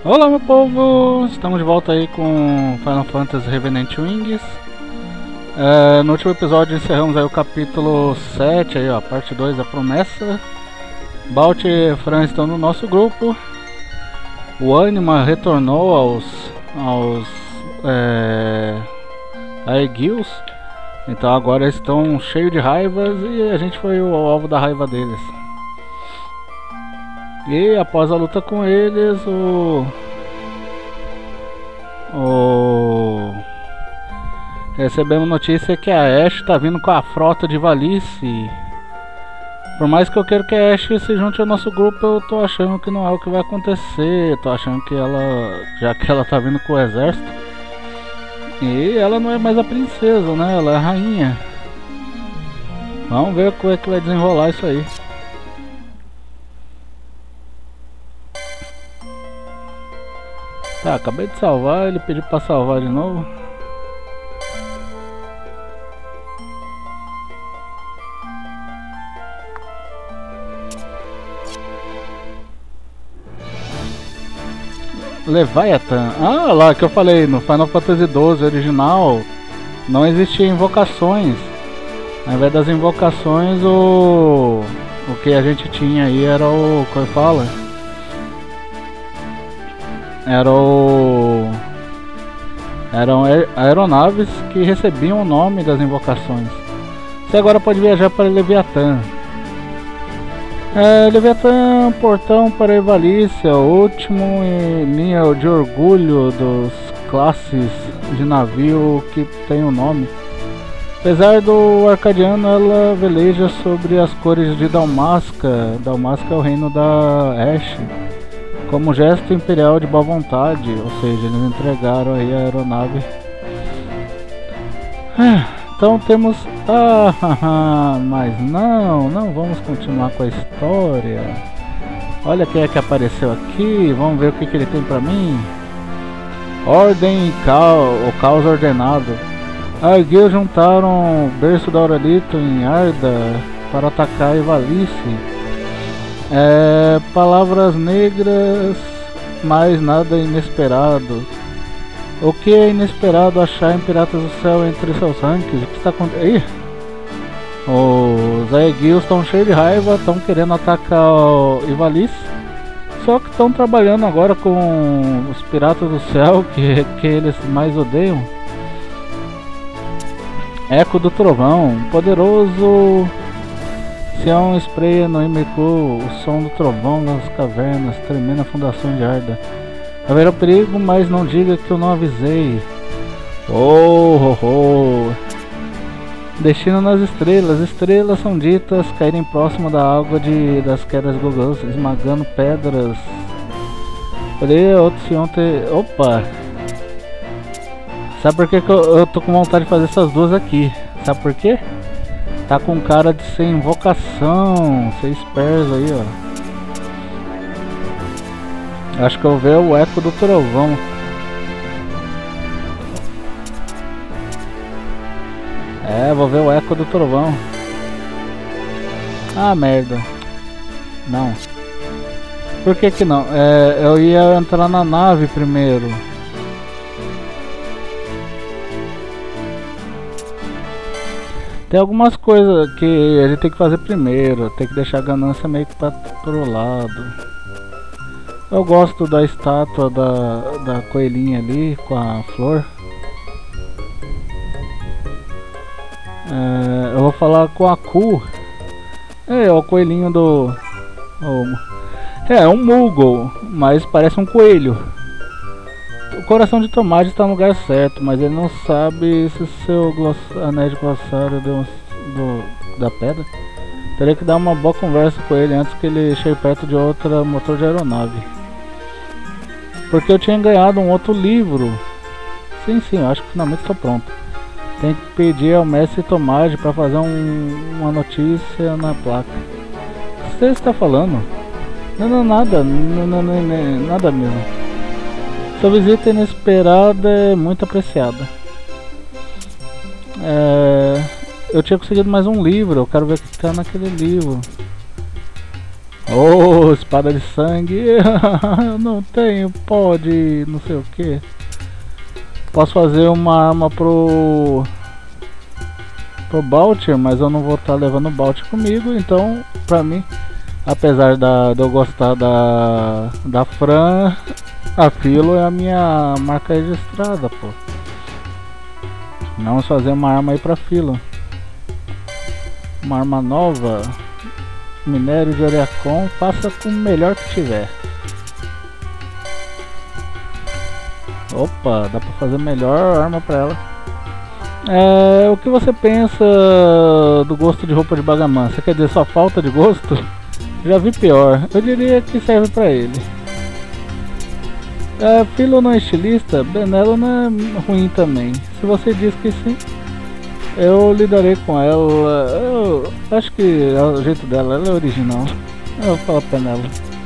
Olá, meu povo! Estamos de volta aí com Final Fantasy Revenant Wings. No último episódio encerramos aí o capítulo 7, aí, ó, parte 2, a promessa. Balt e Fran estão no nosso grupo. O Anima retornou aos Aegils. Então agora eles estão cheios de raivas e a gente foi o alvo da raiva deles. E após a luta com eles, recebemos notícia que a Ashe tá vindo com a frota de Valice. Por mais que eu queira que a Ashe se junte ao nosso grupo, eu tô achando que não é o que vai acontecer. Eu tô achando que já que ela tá vindo com o exército, e ela não é mais a princesa, né? Ela é a rainha. Vamos ver como é que vai desenrolar isso aí. Tá, acabei de salvar, ele pediu pra salvar de novo. Leviathan. Ah, lá que eu falei, no Final Fantasy XII original não existia invocações. Ao invés das invocações, o que a gente tinha aí era o... como fala? Eram aeronaves que recebiam o nome das invocações. Você agora pode viajar para Leviathan. Leviathan, portão para Evalícia, o último em linha de orgulho dos classes de navio que tem o nome. Apesar do arcadiano, ela veleja sobre as cores de Dalmasca. Dalmasca é o reino da Ashe, como gesto imperial de boa vontade, ou seja, eles entregaram aí a aeronave. Então temos... mas não vamos continuar com a história. Olha quem é que apareceu aqui, vamos ver o que ele tem pra mim. Ordem e o caos ordenado. A Aegil juntaram o berço da Aurelito em Arda para atacar Ivalice. Palavras negras, mas nada inesperado. O que é inesperado achar em Piratas do Céu entre seus rankings? O que está acontecendo? Os Aegils estão cheios de raiva, estão querendo atacar o Ivalice. Só que estão trabalhando agora com os Piratas do Céu, que eles mais odeiam. Eco do Trovão, poderoso Sião espreia no Imiku, o som do trovão nas cavernas, tremendo a fundação de Arda. Haverá perigo, mas não diga que eu não avisei. Destino nas estrelas. Estrelas são ditas caírem próximo da água das quedas gogãs, esmagando pedras. Olha, outro Sião Opa! Sabe por que eu tô com vontade de fazer essas duas aqui? Sabe por quê? Tá com cara de ser invocação, ser esperto aí, ó. Acho que eu vou ver o Eco do Trovão. Vou ver o Eco do Trovão. Ah, merda. Não. Por que não? Eu ia entrar na nave primeiro. Tem algumas coisas que a gente tem que fazer primeiro. Tem que deixar a ganância meio que pro lado. Eu gosto da estátua da coelhinha ali com a flor. Eu vou falar com a Ku. É o coelhinho do... é um Moogle, mas parece um coelho. O coração de tomate está no lugar certo, mas ele não sabe se seu anéis de glossário da pedra. Teria que dar uma boa conversa com ele antes que ele chegue perto de outra motor de aeronave. Porque eu tinha ganhado um outro livro. Sim, eu acho que finalmente estou pronto. Tem que pedir ao mestre Tomage para fazer uma notícia na placa. O que você está falando? Não, nada. Nada mesmo. Sua visita inesperada é muito apreciada. Eu tinha conseguido mais um livro. Eu quero ver o que está naquele livro. Oh, espada de sangue. Eu não tenho pó de não sei o que. Posso fazer uma arma pro Baltir, mas eu não vou estar levando o Baltir comigo, então pra mim, apesar de eu gostar da Fran, a Filo é a minha marca registrada, pô. Vamos fazer uma arma aí pra Filo. Uma arma nova. Minério de Oriacon, faça com o melhor que tiver. Opa, dá pra fazer melhor arma pra ela. O que você pensa do gosto de roupa de Bagaman? Você quer dizer só falta de gosto? Já vi pior. Eu diria que serve pra ele. Filo não é estilista, Benelo não é ruim também. Se você diz que sim, eu lidarei com ela. Eu acho que é o jeito dela, ela é original. Eu falo Penelo.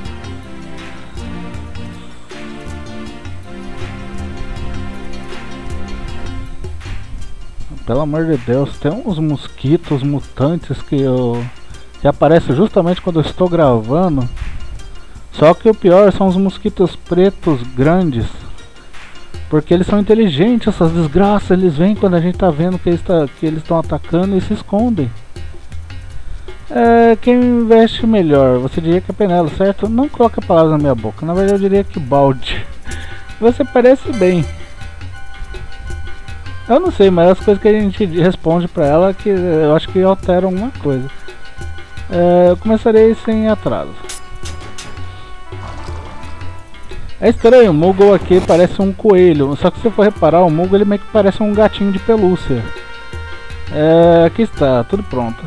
Pelo amor de Deus, tem uns mosquitos mutantes que aparecem justamente quando eu estou gravando. Só que o pior são os mosquitos pretos grandes. Porque eles são inteligentes, essas desgraças. Eles vêm quando a gente tá vendo que eles estão atacando e se escondem. Quem veste melhor? Você diria que é Penelo, certo? Não coloque palavras na minha boca. Na verdade eu diria que Balde. Você parece bem. Eu não sei, mas as coisas que a gente responde pra ela que eu acho que alteram alguma coisa. Eu começarei sem atraso. É estranho, o Moogle aqui parece um coelho, só que se for reparar, o Moogle ele meio que parece um gatinho de pelúcia. Aqui está, tudo pronto.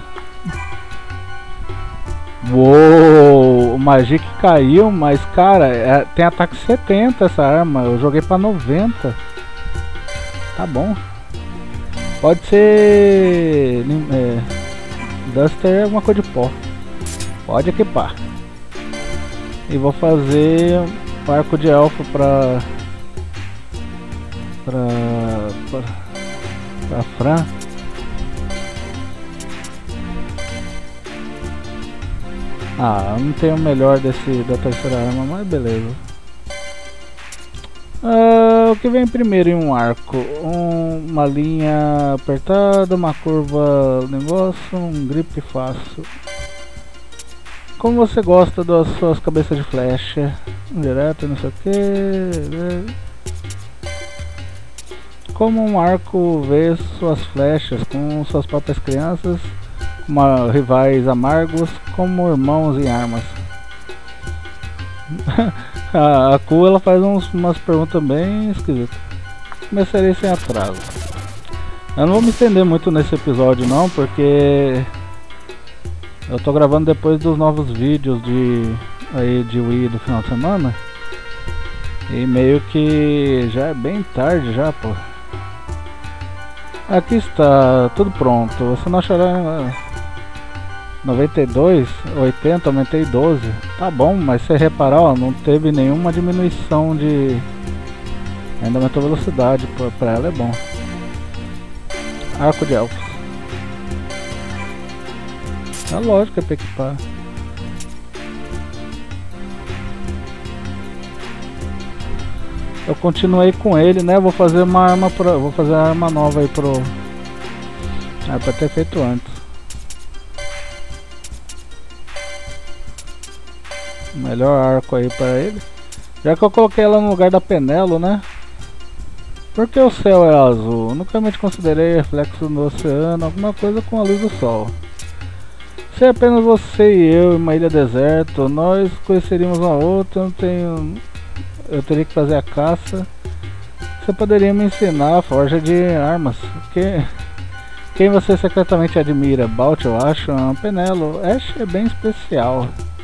Uou, o Magic caiu, mas cara, tem ataque 70 essa arma, eu joguei pra 90. Tá bom. Pode ser... Duster é alguma coisa de pó. Pode equipar. E vou fazer... arco de elfo pra Fran. Eu não tenho o melhor da terceira arma, mas beleza. O que vem primeiro em um arco? Uma linha apertada, uma curva negócio, um grip fácil. Como você gosta das suas cabeças de flecha? Direto, não sei o que. Como um arco vê suas flechas com suas próprias crianças, como rivais amargos, como irmãos em armas. A Ku ela faz umas perguntas bem esquisitas. Começarei sem atraso. Eu não vou me estender muito nesse episódio não, porque eu tô gravando depois dos novos vídeos de Wii do final de semana. E meio que já é bem tarde já, pô. Aqui está, tudo pronto. Você não achará 92, 80, aumentei 12. Tá bom, mas se reparar, ó, não teve nenhuma diminuição de... Ainda aumentou a velocidade, pra ela é bom. Arco de elfos. É lógico que é pra equipar. Eu continuei com ele, né? Vou fazer uma arma vou fazer a arma nova aí pro... pra ter feito antes. Melhor arco aí pra ele. Já que eu coloquei ela no lugar da Penelo, né? Porque o céu é azul? Nunca me considerei reflexo no oceano, alguma coisa com a luz do sol. Se é apenas você e eu em uma ilha deserta, nós conheceríamos uma outra, eu teria que fazer a caça. Você poderia me ensinar a forja de armas. Quem você secretamente admira? Balt, eu acho, Penelo. Ash é bem especial.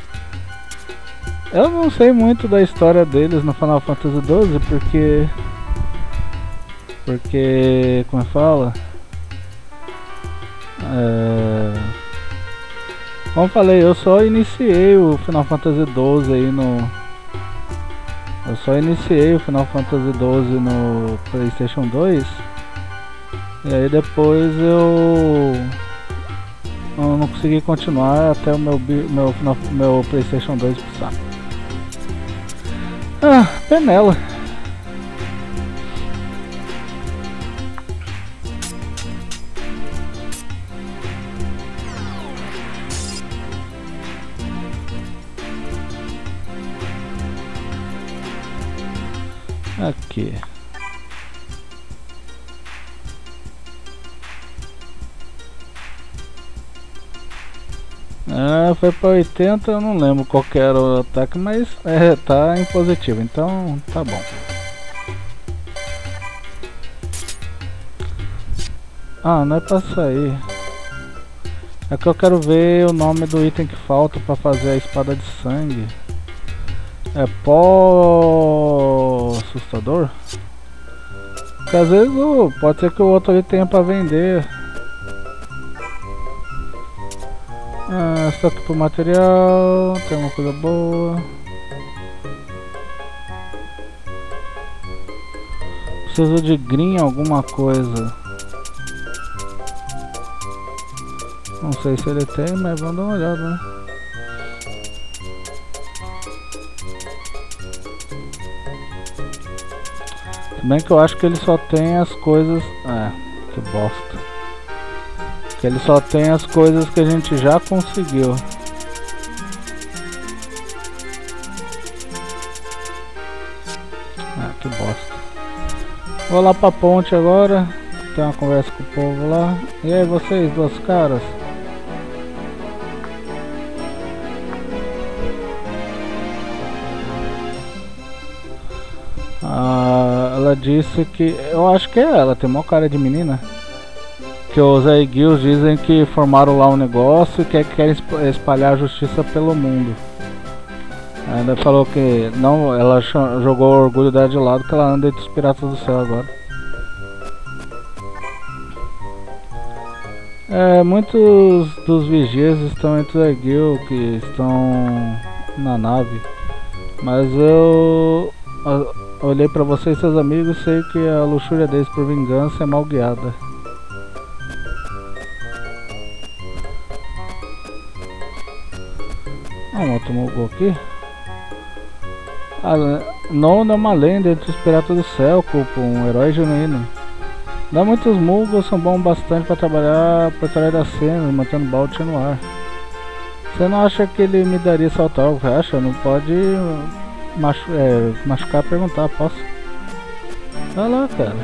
Eu não sei muito da história deles no Final Fantasy XII, porque como fala, como falei, eu só iniciei o Final Fantasy XII aí eu só iniciei o Final Fantasy XII no PlayStation 2. E aí depois eu não consegui continuar até o meu PlayStation 2 pisar. Ah, penela. Aqui. Foi pra 80, eu não lembro qual que era o ataque, mas tá em positivo, então tá bom. Ah, não é pra sair. É que eu quero ver o nome do item que falta pra fazer a espada de sangue. É pó assustador? Porque às vezes pode ser que o outro ali tenha pra vender. Só que pro material tem uma coisa boa. Preciso de green alguma coisa. Não sei se ele tem, mas vamos dar uma olhada, né? Se bem que eu acho que ele só tem as coisas... que bosta. Que ele só tem as coisas que a gente já conseguiu. Que bosta. Vou lá pra ponte agora. Tem uma conversa com o povo lá. E aí vocês, duas caras? Ela disse que... Eu acho que é ela, tem uma cara de menina. Que os Aiguils dizem que formaram lá um negócio e que querem espalhar a justiça pelo mundo. Ainda falou que não, ela jogou o orgulho dela de lado, que ela anda entre os piratas do céu agora. Muitos dos vigias estão entre os Aiguils que estão na nave. Mas eu olhei pra você e seus amigos, sei que a luxúria deles por vingança é mal guiada. Um outro Moogle aqui. Nono é uma lenda entre os piratas do céu, culpa um herói genuíno. Não muitos Moogles são bons bastante para trabalhar por trás das cenas, mantendo o balde no ar. Você não acha que ele me daria saltar o acha? Não pode machucar e perguntar, posso? Vai lá, cara.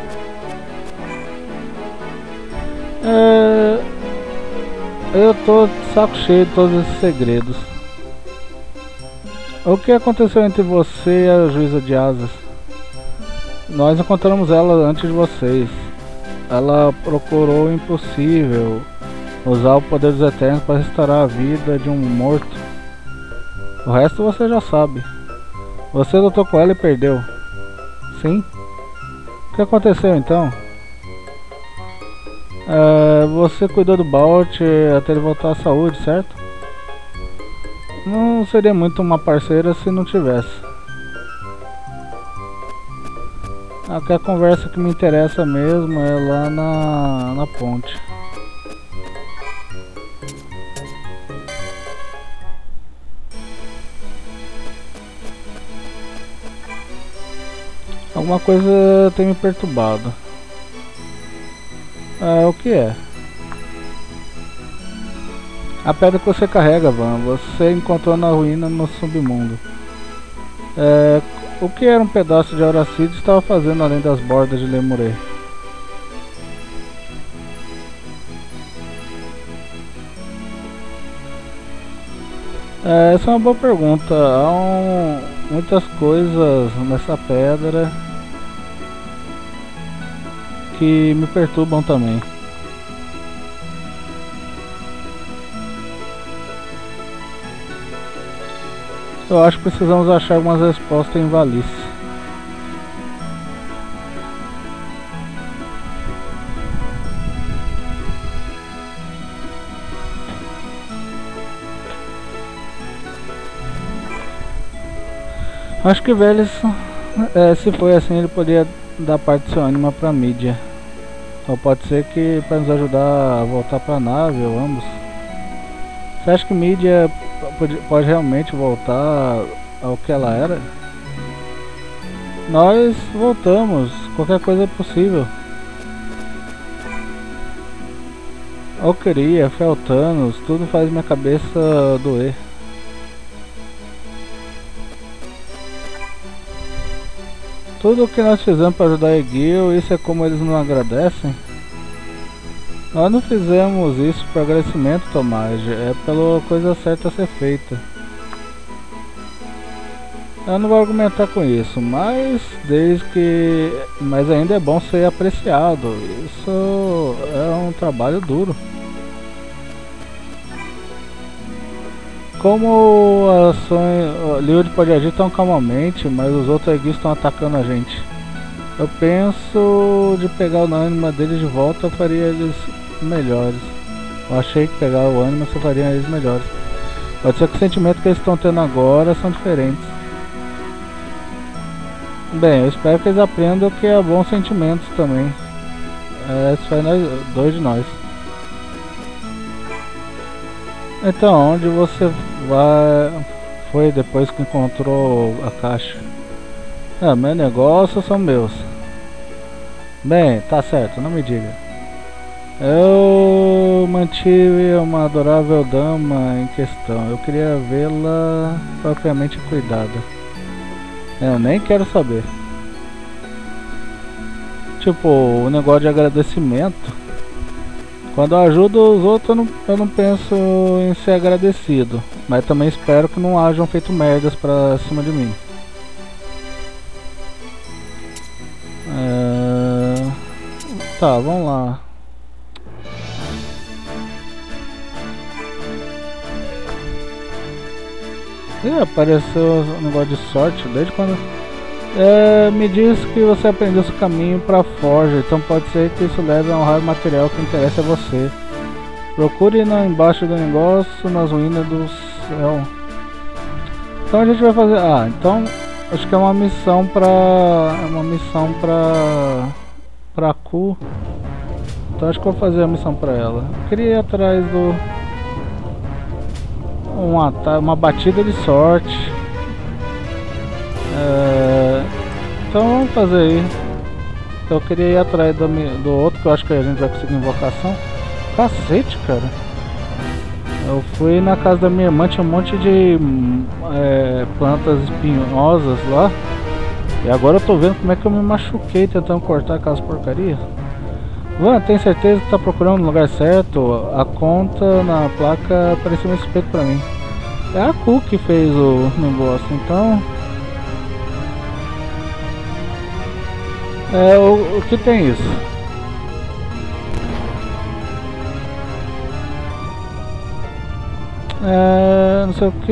Eu tô de saco cheio de todos esses segredos. O que aconteceu entre você e a juíza de asas? Nós encontramos ela antes de vocês. Ela procurou o impossível, usar o poder dos Eternos para restaurar a vida de um morto. O resto você já sabe. Você lutou com ela e perdeu. Sim? O que aconteceu então? Você cuidou do Balt até ele voltar à saúde, certo? Não seria muito uma parceira se não tivesse. Aqui a conversa que me interessa mesmo é lá na ponte. Alguma coisa tem me perturbado. O que é? A pedra que você carrega, Van, você encontrou na ruína no submundo. O que era um pedaço de Auracide estava fazendo além das bordas de Lemurê? Essa é uma boa pergunta. Há muitas coisas nessa pedra que me perturbam também. Eu acho que precisamos achar algumas respostas em Valice. Acho que Veles, se foi assim, ele poderia dar parte do seu ânima pra mídia. Ou pode ser que para nos ajudar a voltar pra nave, ou ambos. Você acha que mídia pode realmente voltar ao que ela era? Nós voltamos, qualquer coisa é possível. Alqueria, Feltanos, tudo faz minha cabeça doer. Tudo o que nós fizemos para ajudar a Egil, isso é como eles não agradecem? Nós não fizemos isso por agradecimento, Tomás, é pela coisa certa a ser feita. Eu não vou argumentar com isso, mas mas ainda é bom ser apreciado. Isso é um trabalho duro. Como Lyud pode agir tão calmamente, mas os outros Egis estão atacando a gente. Eu penso de pegar o ânima deles de volta, eu faria eles melhores. Eu achei que pegar o ânima você faria eles melhores. Pode ser que o sentimento que eles estão tendo agora são diferentes. Bem, eu espero que eles aprendam que é bons sentimentos também. Isso faz dois de nós. Então, onde você foi depois que encontrou a caixa? Meus negócios são meus. Bem, tá certo, não me diga. Eu mantive uma adorável dama em questão. Eu queria vê-la propriamente cuidada. Eu nem quero saber. Tipo, o negócio de agradecimento. Quando eu ajudo os outros, eu não penso em ser agradecido. Mas também espero que não hajam feito merdas pra cima de mim. Tá, vamos lá. Apareceu um negócio de sorte desde quando... me diz que você aprendeu seu caminho para a forja, então pode ser que isso leve a um raro material que interessa a você. Procure embaixo do negócio, nas ruínas do céu. Então a gente vai fazer... então acho que é uma missão pra Ku. Então acho que eu vou fazer a missão pra ela. Eu queria ir atrás do... uma batida de sorte. Então vamos fazer aí. Eu queria ir atrás do outro, que eu acho que a gente vai conseguir invocação. Cacete, cara. Eu fui na casa da minha irmã, tinha um monte de plantas espinhosas lá. E agora eu tô vendo como é que eu me machuquei tentando cortar aquelas porcarias. Van, tem certeza que tá procurando no lugar certo? A conta na placa parecia um suspeito pra mim. É a Ku que fez o negócio, então... o que tem isso? Não sei o que.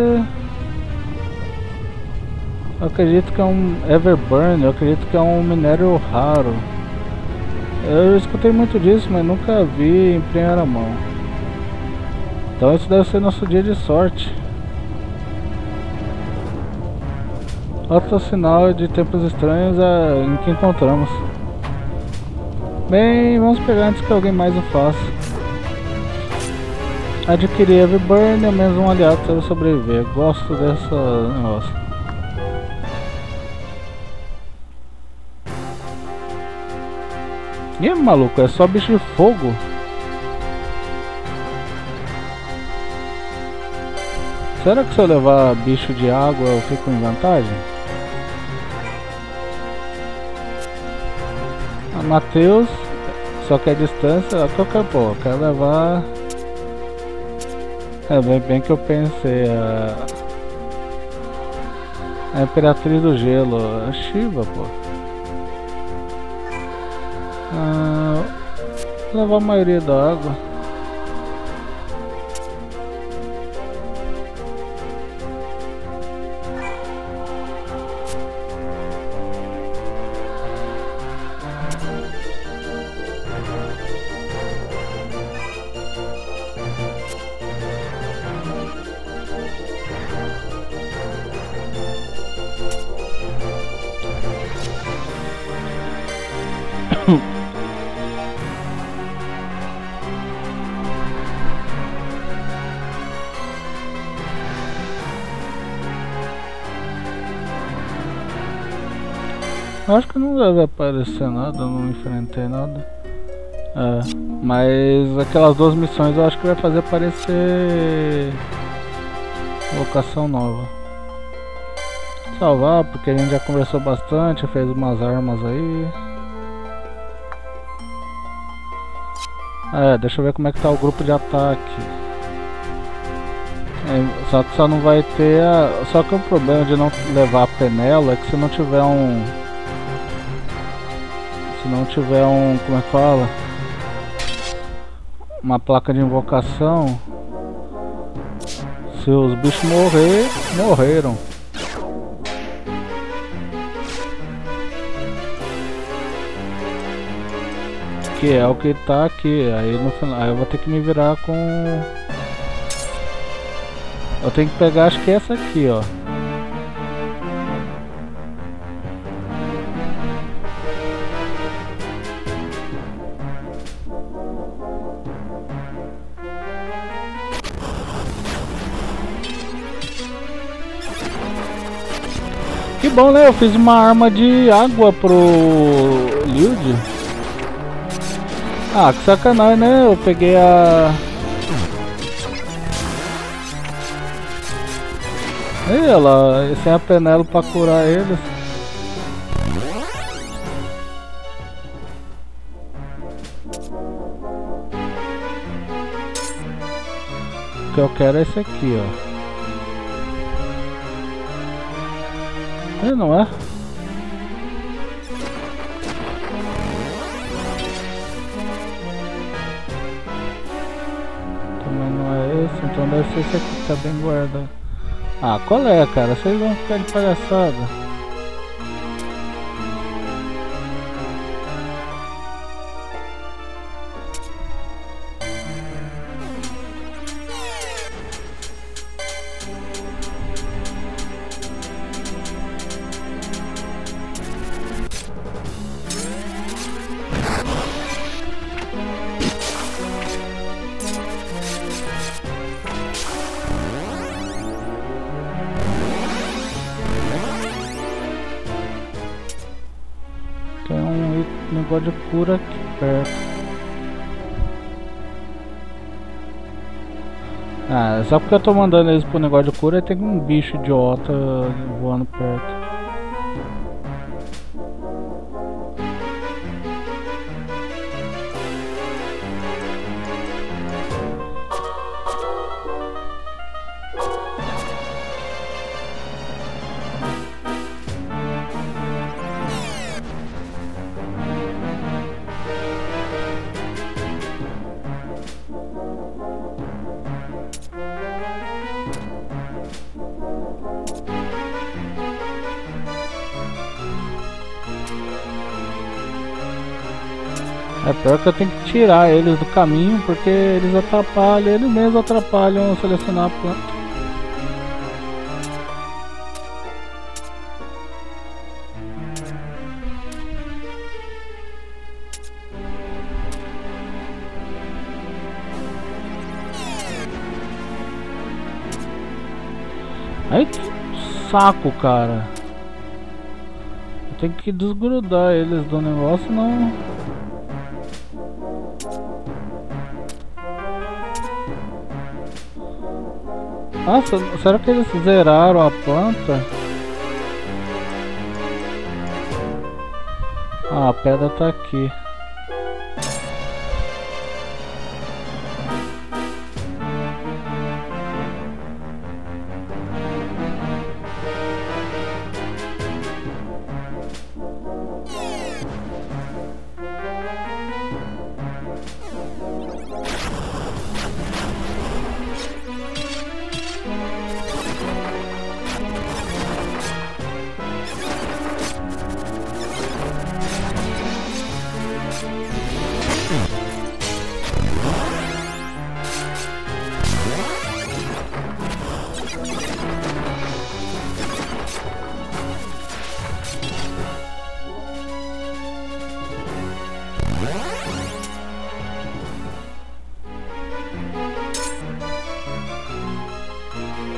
Eu acredito que é um Everburn, eu acredito que é um minério raro. Eu escutei muito disso, mas nunca vi em primeira mão. Então isso deve ser nosso dia de sorte. Outro sinal de tempos estranhos em que encontramos. Bem, vamos pegar antes que alguém mais o faça. Adquirir Everburn é menos um aliado para sobreviver. Gosto dessa negócio. Ih, maluco, é só bicho de fogo. Será que se eu levar bicho de água eu fico em vantagem? Matheus, só que a distância, eu quero levar... bem que eu pensei, a Imperatriz do Gelo, a Shiva, pô. Vou levar a maioria da água. Eu acho que não deve aparecer nada, não enfrentei nada. É, mas aquelas duas missões eu acho que vai fazer aparecer locação nova. Salvar, porque a gente já conversou bastante, fez umas armas aí. É, deixa eu ver como é que tá o grupo de ataque. É, só que só não vai ter a... Só que o problema de não levar a Penelo é que se não tiver um... Como é que fala? Uma placa de invocação. Se os bichos morreram. Que é o que tá aqui. Aí no final, aí eu vou ter que me virar com... Eu tenho que pegar, acho que é essa aqui, ó. Que bom, né? Eu fiz uma arma de água pro Liud. Ah, que sacanagem, né? Eu peguei a... E ela, sem a Penelo pra curar eles. O que eu quero é esse aqui, ó. E não é? Também não é esse, então deve ser esse aqui que tá bem guardado. Ah, qual é, cara? Vocês vão ficar de palhaçada. Tem um negócio de cura aqui perto. Ah, só porque eu tô mandando eles pro negócio de cura e tem um bicho idiota voando perto. É pior que eu tenho que tirar eles do caminho porque eles atrapalham, eles mesmos atrapalham selecionar a planta. Ai, que saco, cara. Eu tenho que desgrudar eles do negócio, não. Nossa, será que eles zeraram a planta? Ah, a pedra tá aqui.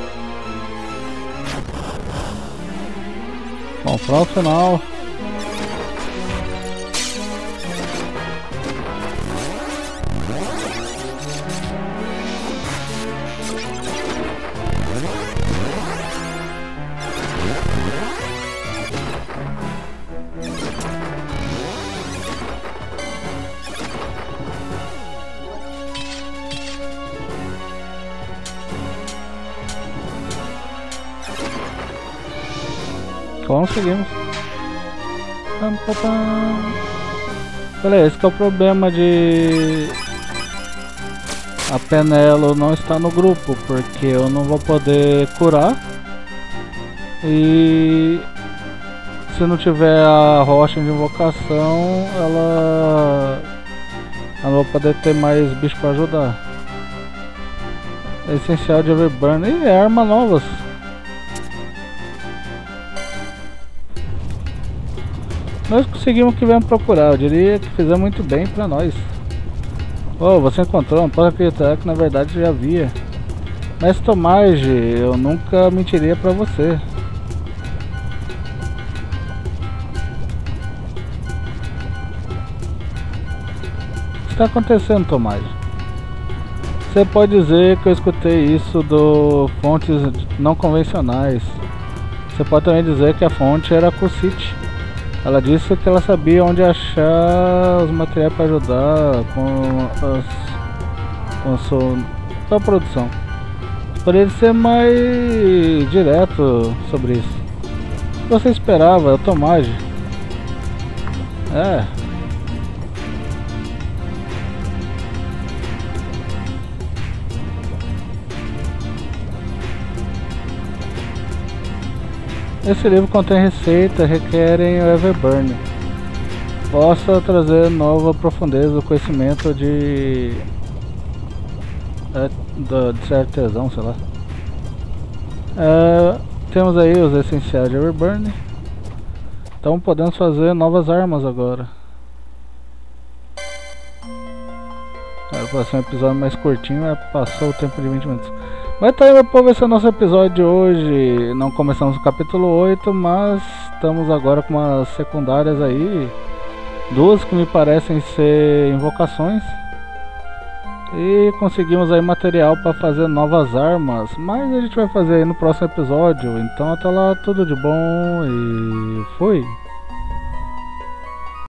Confronto final. Conseguimos. Pam, pam, pam. Olha, esse que é o problema de a Penelo não estar no grupo, porque eu não vou poder curar e se não tiver a rocha de invocação, ela não vai poder ter mais bicho para ajudar. É essencial de Everburn e é arma novas. Nós conseguimos o que viemos procurar, eu diria que fizemos muito bem pra nós. Oh, você encontrou, não posso acreditar que na verdade já havia. Mestre Tomage, eu nunca mentiria pra você. O que está acontecendo, Tomage? Você pode dizer que eu escutei isso do fontes não convencionais. Você pode também dizer que a fonte era a Cursite. Ela disse que ela sabia onde achar os materiais para ajudar com a produção. Poderia ser mais direto sobre isso. O que você esperava? É o Tomage. É. Esse livro contém receitas que requerem o Everburn. Possa trazer nova profundeza do conhecimento de ser artesão, sei lá. Temos aí os essenciais de Everburn. Então podemos fazer novas armas agora. O próximo episódio mais curtinho, passou o tempo de 20 minutos. Mas tá aí, meu povo, esse é o nosso episódio de hoje. Não começamos o capítulo 8, mas estamos agora com umas secundárias aí. Duas que me parecem ser invocações. E conseguimos aí material para fazer novas armas. Mas a gente vai fazer aí no próximo episódio. Então até lá, tudo de bom e fui!